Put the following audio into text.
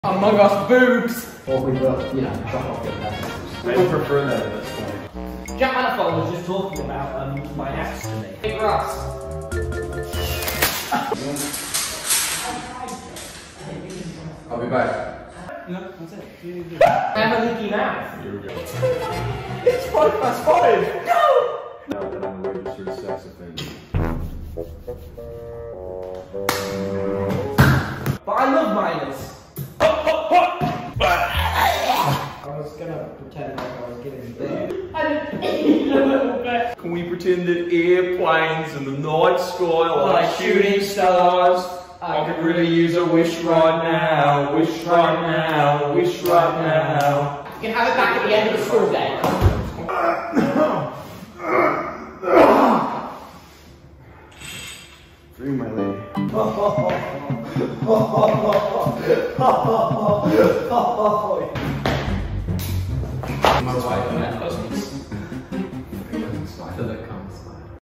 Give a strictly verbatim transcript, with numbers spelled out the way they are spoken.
Among Us boobs! Or we will, you know, chop off your legs. I would prefer that at this point. Jack Manifold was just talking about um, my ex to me. Hey Russ. I'll be back. No, that's it. I have a leaky mouth. Here we go. It's fine, I spotted! No! Now that I'm a registered sex offender. But I love minors. I was gonna pretend like I was getting there. I didn't need a little bit. Can we pretend that airplanes in the night sky are Like shooting stars. I could really use a wish right now, wish right now, wish right now. You can have it back at the end of the school day. Free my lady. My wife,